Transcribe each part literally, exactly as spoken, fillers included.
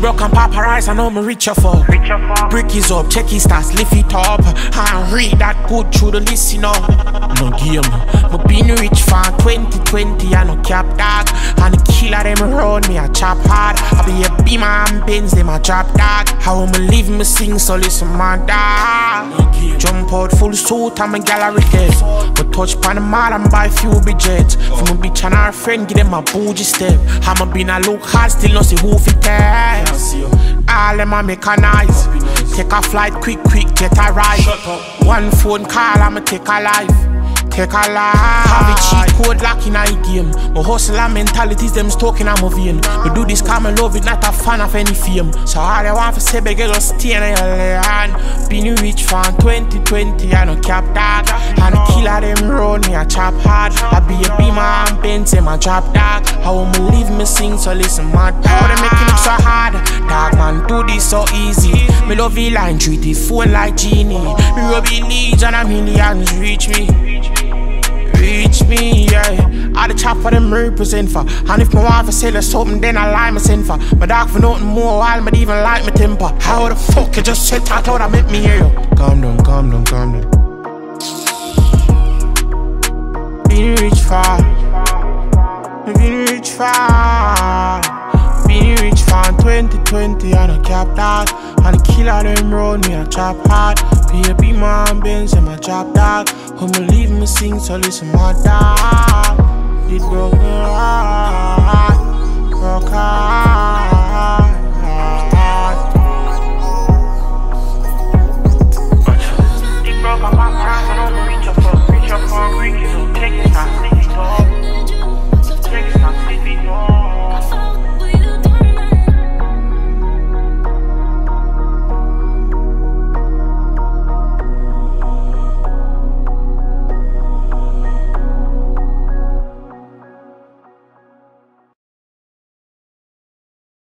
broke and paparazzi, I know me reach your for. Brick is up, check his stats, lift it up. And read that good through the list, you know. No game, me been rich fan twenty twenty, I no cap dog. And the killer them around me, I chop hard. I be a beamer and Benz, them a drop dog. How me live, me sing, so listen my dog. Jump out full suit, I'm a gallery guest. But touch pan the mall and buy few budgets. From a bitch and her friend, give them a bougie step. I'm a been a look hard, still no see who fit test. All them a make a noise. Take a flight quick, quick, get a ride. One phone call, I'ma take a life. Take a life. Have a cheat code lock in a game. My hustle and mentalities, them stoking on my vein. We do this cause I love it, not a fan of any fame. So all I want to say, beg you just stay in your land. Been rich fan twenty twenty, I no cap dog. And the killer them round me, I chop hard. I be a beamer and Benz, them a drop dog. How me live, me sing, so listen my dog. How they make it look so hard, dog man, do this so easy. Me love the line, treat the phone like genie. Me rub the leads and a millions reach me. Reach me, yeah. All the chop for them represent for. And if my wife sell her something, then I lie me send for. My dog for nothing more, while me even like my temper. How the fuck you just said that out and make me hear you? Calm down, calm down, calm down. Been rich far. Been rich far. Been rich far twenty twenty, I no cap dog. And the killer them round me, I chop hard. Be a beamer and Benz, and my drop dog. Who me leave me sing, so listen my dog. Did broke my heart, broke heart. Did broke my heart, I don't reach up for, reach up for, reach it up, take it up, sleep it up, take it up, sleep it up.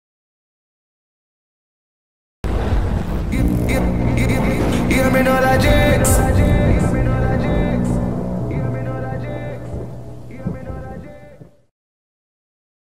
Me know that